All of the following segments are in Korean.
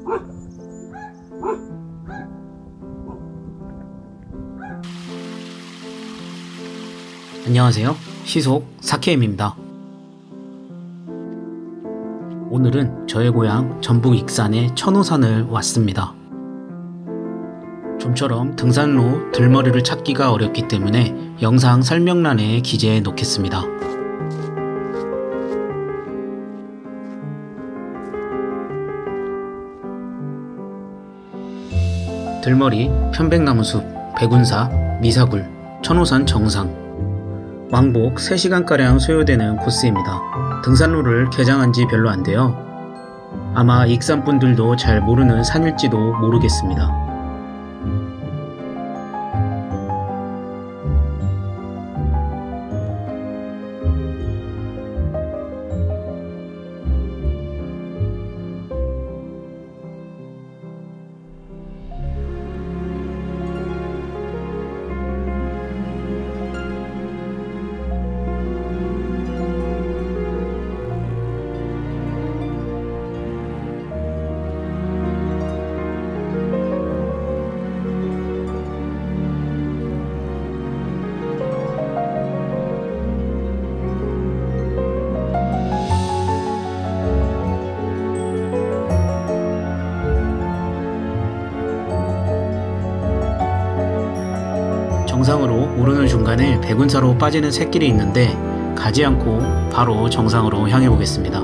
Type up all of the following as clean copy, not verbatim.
안녕하세요. 시속 4KM입니다. 오늘은 저의 고향 전북 익산의 천호산을 왔습니다. 좀처럼 등산로 들머리를 찾기가 어렵기 때문에 영상 설명란에 기재해 놓겠습니다. 들머리, 편백나무숲, 백운사, 미사굴, 천호산 정상, 왕복 3시간가량 소요되는 코스입니다. 등산로를 개장한 지 별로 안 돼요. 아마 익산분들도 잘 모르는 산일지도 모르겠습니다. 정상으로 오르는 중간에 백운사로 빠지는 샛길이 있는데 가지 않고 바로 정상으로 향해 보겠습니다.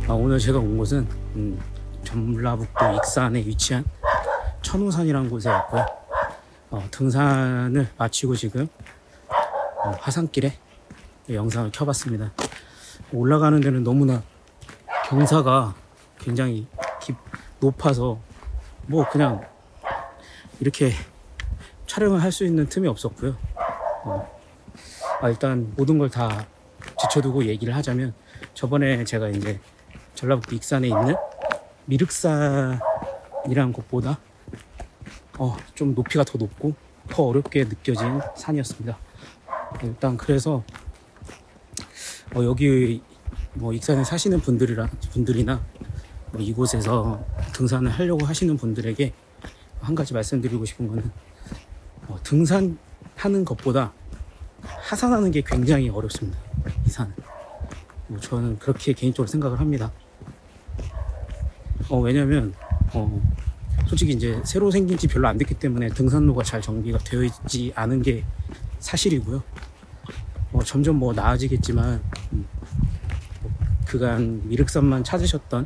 오늘 제가 온 곳은 전라북도 익산에 위치한 천호산이라는 곳에 왔고요. 등산을 마치고 지금 화산길에 영상을 켜봤습니다. 올라가는 데는 너무나 경사가 굉장히 높아서 뭐 그냥 이렇게 촬영을 할 수 있는 틈이 없었고요. 일단 모든 걸 다 지쳐두고 얘기를 하자면, 저번에 제가 이제 전라북도 익산에 있는 미륵산이라는 곳보다 좀 높이가 더 높고 더 어렵게 느껴진 산이었습니다. 일단 그래서 여기 뭐 익산에 사시는 분들이나 뭐 이곳에서 등산을 하려고 하시는 분들에게 한 가지 말씀드리고 싶은 거는, 등산하는 것보다 하산하는 게 굉장히 어렵습니다. 이 산은. 저는 그렇게 개인적으로 생각을 합니다. 왜냐면 솔직히 이제 새로 생긴 지 별로 안 됐기 때문에 등산로가 잘 정비가 되어 있지 않은 게 사실이고요. 점점 뭐 나아지겠지만 그간 미륵산만 찾으셨던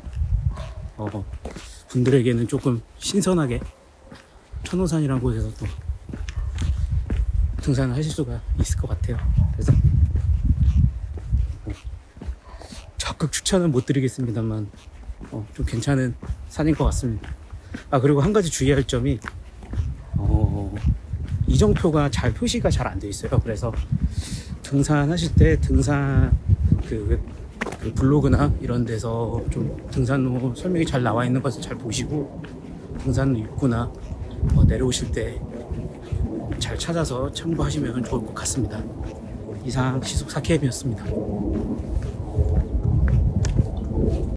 분들에게는 조금 신선하게 천호산이라는 곳에서 또 등산을 하실 수가 있을 것 같아요. 그래서 적극 추천은 못 드리겠습니다만 좀 괜찮은 산인 것 같습니다. 그리고 한 가지 주의할 점이 이정표가 표시가 잘 안 돼 있어요. 그래서 등산하실 때 등산 그 블로그나 이런 데서 좀 등산로 설명이 잘 나와 있는 것을 잘 보시고, 등산로 입구나 내려오실 때 잘 찾아서 참고하시면 좋을 것 같습니다. 이상 시속 4KM이었습니다.